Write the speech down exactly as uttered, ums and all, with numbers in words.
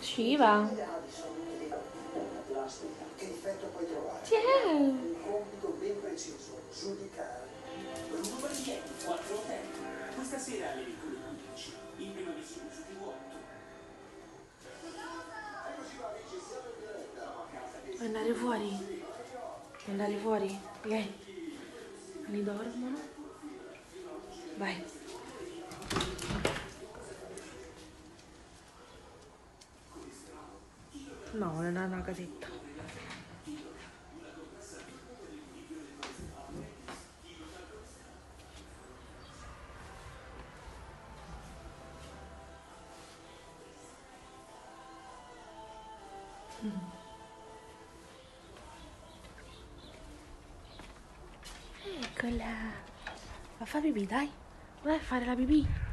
Shiva. Che difetto puoi trovare? Chi è? Un compito ben preciso, giudicare. Bruno Barbieri, quattro hotel. Questa sera alle piccole undici. In prima visione su T V otto. Vuoi andare fuori? Vuoi andare fuori? Vieni. Li dormono. Vai. No, non è una casetta. Mm. Eccola. Va a fare pipì, dai. Vai a fare la pipì.